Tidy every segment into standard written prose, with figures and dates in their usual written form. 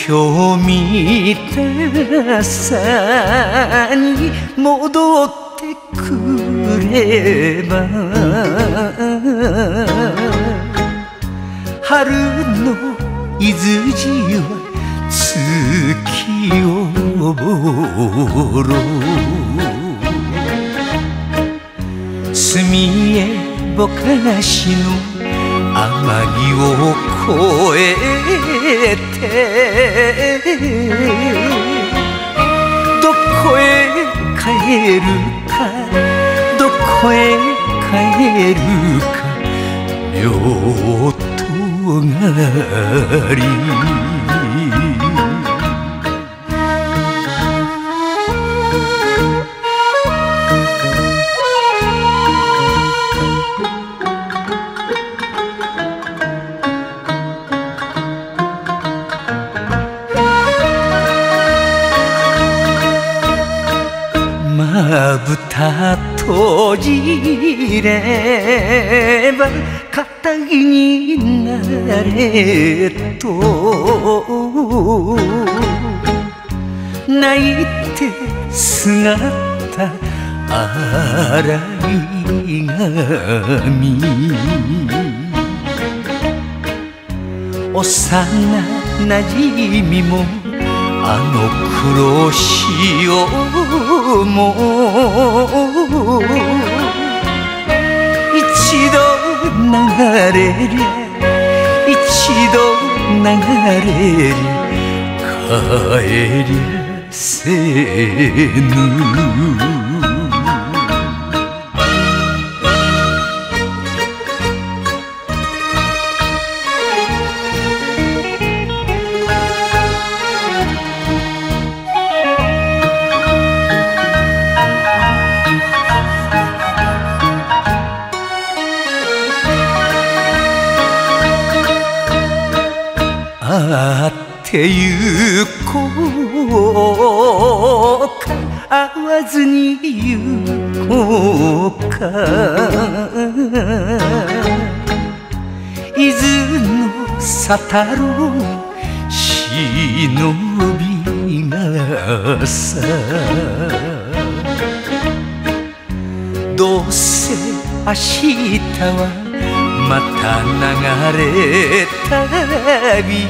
今日見たさに戻ってくれば、春の伊豆路は月をぼろ、住江ぼかしの天城を越えてどこへ帰るか、どこへ帰るか、両隣まぶた閉じれば肩着になれと泣いて姿洗い髪、幼なじみもあの黒潮も一度流れりゃ、一度流れりゃ帰りゃせぬ。会ってゆこうか、会わずにゆこうか、伊豆の佐太郎忍びがさ、どうせ明日はまた流れ旅、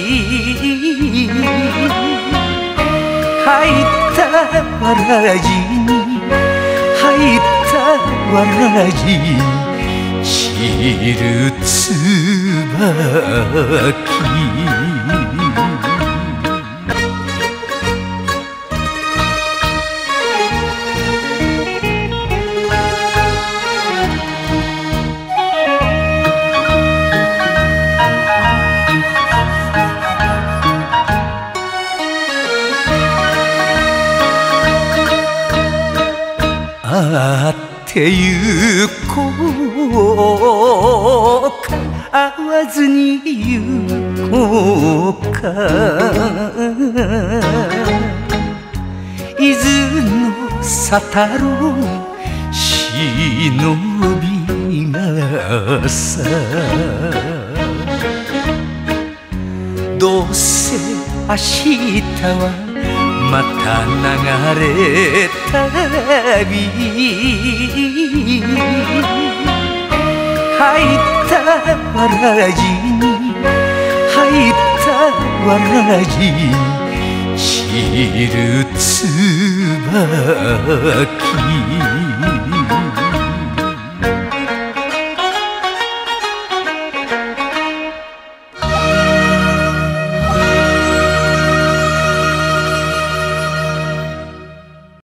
入ったわらじに、入ったわらじに散る椿、会ってゆこうか、会わずにゆこうか、伊豆の佐太郎忍びがさ、どうせ明日はまた流れ旅、入ったわらじに、入ったわらじに散る椿。